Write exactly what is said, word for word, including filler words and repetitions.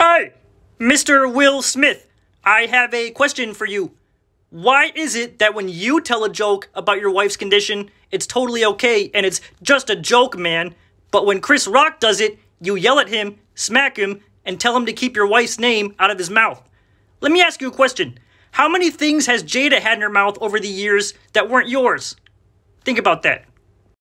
Hi, Mister Will Smith. I have a question for you. Why is it that when you tell a joke about your wife's condition, it's totally okay and it's just a joke, man, but when Chris Rock does it, you yell at him, smack him, and tell him to keep your wife's name out of his mouth? Let me ask you a question. How many things has Jada had in her mouth over the years that weren't yours? Think about that.